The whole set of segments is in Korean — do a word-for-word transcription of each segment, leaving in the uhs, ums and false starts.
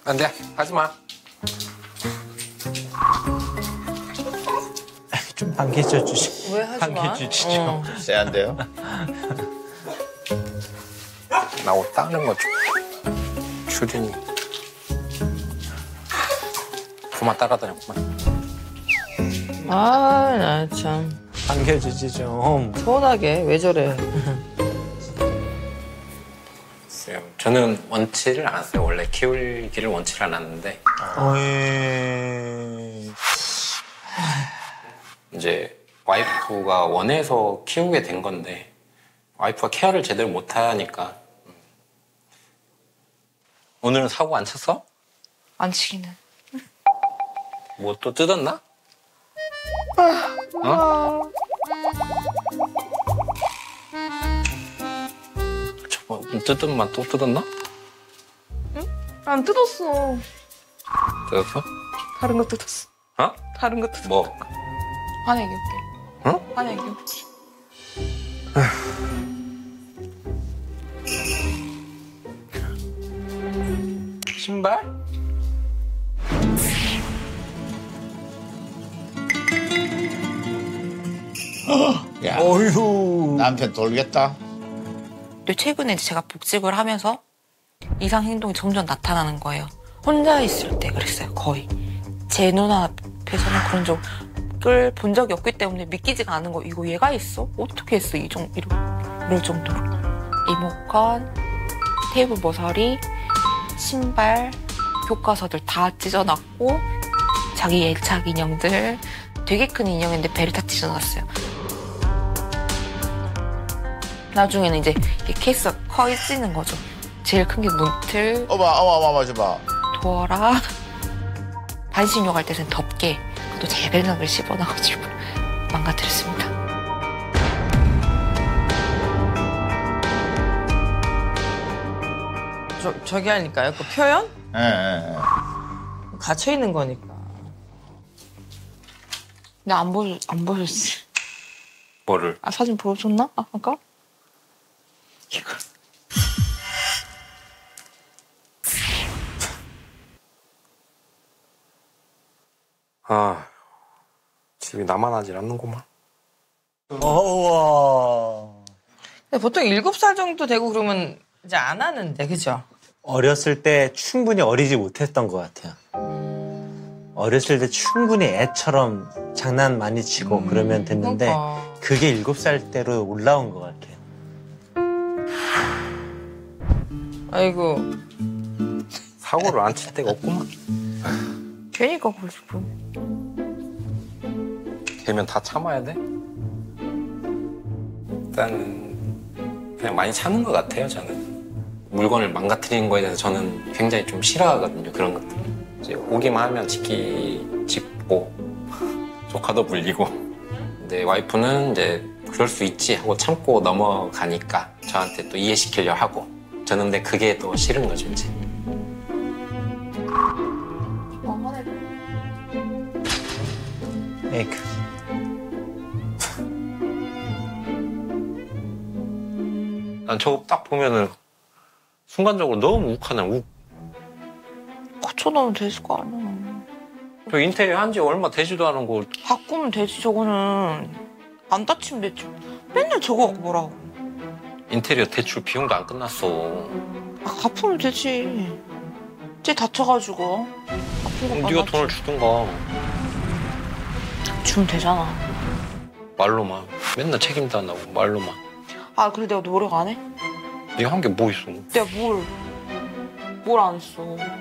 안 돼, 하지 마. 좀 반겨줘 주시. 왜 하지 마? 반겨주시죠. 어. 쎄한데요? 나 옷 닦는 거 좀. 주린이. 그만 따라다녔구만. 아, 나 참. 반겨주지 좀. 서운하게 왜 저래? 저는 원치를 않았어요. 원래 키우기를 원치를 않았는데 어이. 이제 와이프가 원해서 키우게 된 건데 와이프가 케어를 제대로 못하니까. 오늘은 사고 안 쳤어? 안 치기는. 뭐 또 뜯었나? 어? 저거 뜯은 맛 또 뜯었나? 안 뜯었어. 뜯었어? 다른 거 뜯었어. 어? 다른 거 뜯었어. 뭐? 한약이 올게. 응? 한약이 올게. 신발? 야, 어휴. 남편 돌겠다. 근데 최근에 이제 제가 복직을 하면서 이상 행동이 점점 나타나는 거예요. 혼자 있을 때 그랬어요, 거의. 제 눈앞에서는 그런 적을 본 적이 없기 때문에 믿기지가 않은 거. 이거 얘가 있어? 어떻게 했어? 이 정도, 이럴 정도로. 리모컨, 테이블 모서리, 신발, 교과서들 다 찢어놨고 자기 애착 인형들, 되게 큰 인형인데 배를 다 찢어놨어요. 나중에는 이제 이 케이스가 커지는 거죠. 제일 큰 게 문틀, 어머, 어머, 어머, 어머, 줘봐. 도어락, 반신욕 할 때는 덮개, 그것도 제 배낭을 씹어놔가지고 망가뜨렸습니다. 저, 저기 하니까요. 그 표현? 예, 예, 예. 갇혀 있는 거니까. 근데 안 보여, 안 보였지. 뭐를? 아, 사진 보여줬나? 아, 아까? 이거. 아, 집이 나만 하질 않는구만. 어우와. 근데 보통 일곱 살 정도 되고 그러면 이제 안 하는데, 그죠? 어렸을 때 충분히 어리지 못했던 것 같아요. 어렸을 때 충분히 애처럼 장난 많이 치고 그러면 됐는데 그러니까. 그게 일곱 살 때로 올라온 것 같아요. 아이고. 사고를 안 칠 데가 없구만. 괜히 가고 싶어. 되면 다 참아야 돼? 일단은 그냥 많이 참은 것 같아요, 저는. 물건을 망가뜨리는 거에 대해서 저는 굉장히 좀 싫어하거든요, 그런 것들. 이제 오기만 하면 짚기 짚고 조카도 물리고. 근데 와이프는 이제 그럴 수 있지 하고 참고 넘어가니까 저한테 또 이해시키려 하고. 저는 근데 그게 또 싫은 거죠, 이제. 에이크. 난 저거 딱 보면은 순간적으로 너무 욱하네, 욱. 고쳐놓으면 되실 거 아니야. 저 인테리어 한 지 얼마 되지도 않은 거. 바꾸면 되지, 저거는. 안 다치면 되지. 맨날 저거 갖고 뭐라고. 인테리어 대출 비용도 안 끝났어. 아, 갚으면 되지. 쟤 다쳐가지고. 아픈 그럼 거 네가 돈을 주든가. 주면 되잖아. 말로만. 맨날 책임도 안 하고 말로만. 아, 그래 내가 노력 안 해? 네가 한 게 뭐 있어? 내가 뭘, 뭘 안 했어.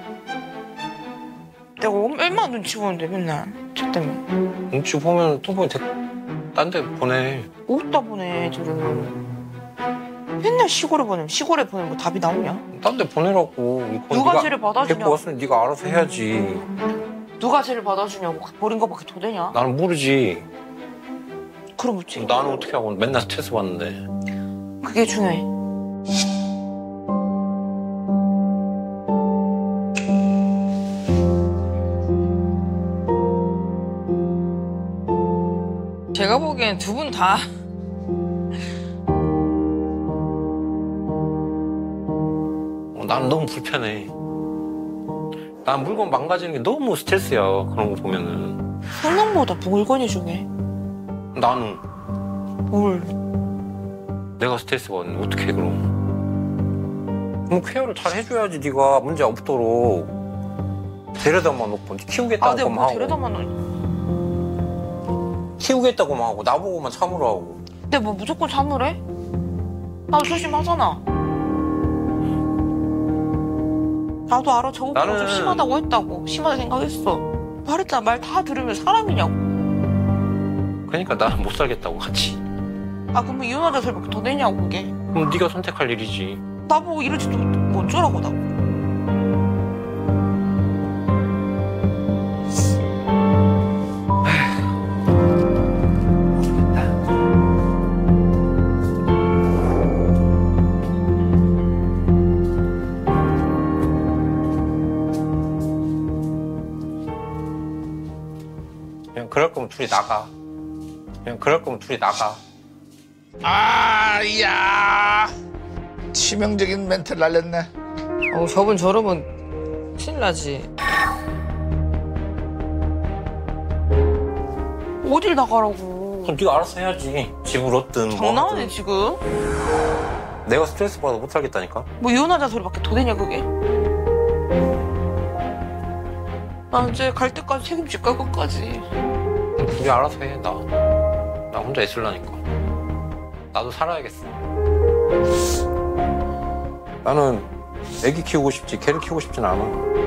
내가 얼마나 눈치 보는데 맨날 책 때문에. 눈치 보면 또 보니 딴 데 보내. 어디다 보내 애들을. 맨날 시골에 보내면 시골에 보내면 뭐 답이 나오냐? 딴 데 보내라고. 이건 누가 네가 죄를 받아주냐고. 데리고 왔으니 네가 알아서 해야지. 누가 죄를 받아주냐고. 버린 거밖에 더 되냐? 나는 모르지. 그럼 어찌? 나는 어떻게 하고 맨날 스트레스 받는데. 그게 중요해. 제가 보기엔 두 분 다 어, 나는 너무 불편해. 난 물건 망가지는 게 너무 스트레스야. 그런 거 보면은. 생명보다 물건이 중요해. 나는 뭘. 내가 스트레스 받는 어떻게 해 그럼? 그럼 케어를 잘 해줘야지. 네가 문제 없도록 데려다만 놓고 키우겠다고 아, 내가 뭐 하고 데려다만 놓 키우겠다고만 하고 나보고만 참으라 하고. 근데 뭐 무조건 참으래? 나도 조심하잖아. 나도 알아. 저거 보고 나는- 좀 심하다고 했다고. 심하게 생각했어. 말했잖아. 말 다 들으면 사람이냐고. 그러니까 나는 못 살겠다고 같이. 아, 그러면 이혼하자 소리밖에 더 내냐고, 그게. 그럼 네가 선택할 일이지. 나보고 이러지도 못해. 뭐 어쩌라고, 나보고. 그냥 그럴 거면 둘이 나가. 그냥 그럴 거면 둘이 나가. 아, 야. 치명적인 멘트를 날렸네. 어, 저분 저러면 큰일 나지. 어딜 나가라고. 그럼 네가 알아서 해야지. 집을 얻든 뭐 장난하네, 하든. 지금. 내가 스트레스 받아 못 살겠다니까. 뭐 이혼하자 소리밖에 더 되냐, 그게? 나 이제 갈 때까지 책임질 거야, 끝까지. 둘이 알아서 해. 나. 나 혼자 있으려니까. 나도 살아야겠어. 나는 애기 키우고 싶지 걔를 키우고 싶진 않아.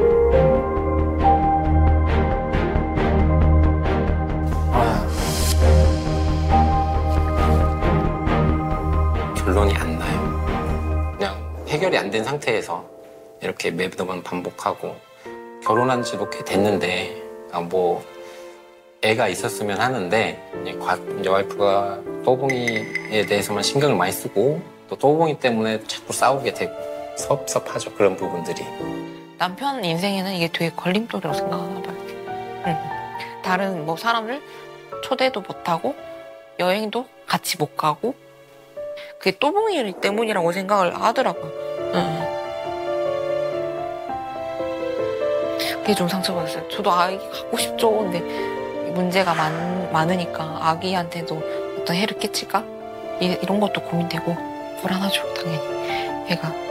아. 결론이 안 나요. 그냥 해결이 안 된 상태에서 이렇게 매번 반복하고 결혼한 지도 꽤 됐는데 아, 뭐 애가 있었으면 하는데 이제, 과, 이제 와이프가 또봉이에 대해서만 신경을 많이 쓰고 또 또봉이 때문에 자꾸 싸우게 되고 섭섭하죠. 그런 부분들이. 남편 인생에는 이게 되게 걸림돌이라고 생각하나 봐요. 응. 다른 뭐 사람을 초대도 못하고 여행도 같이 못 가고 그게 또봉이 때문이라고 생각을 하더라고요. 응. 그게 좀 상처받았어요. 저도 아기 갖고 싶죠. 근데 문제가 많, 많으니까 아기한테도 어떤 해를 끼칠까? 이, 이런 것도 고민되고 불안하죠, 당연히. 애가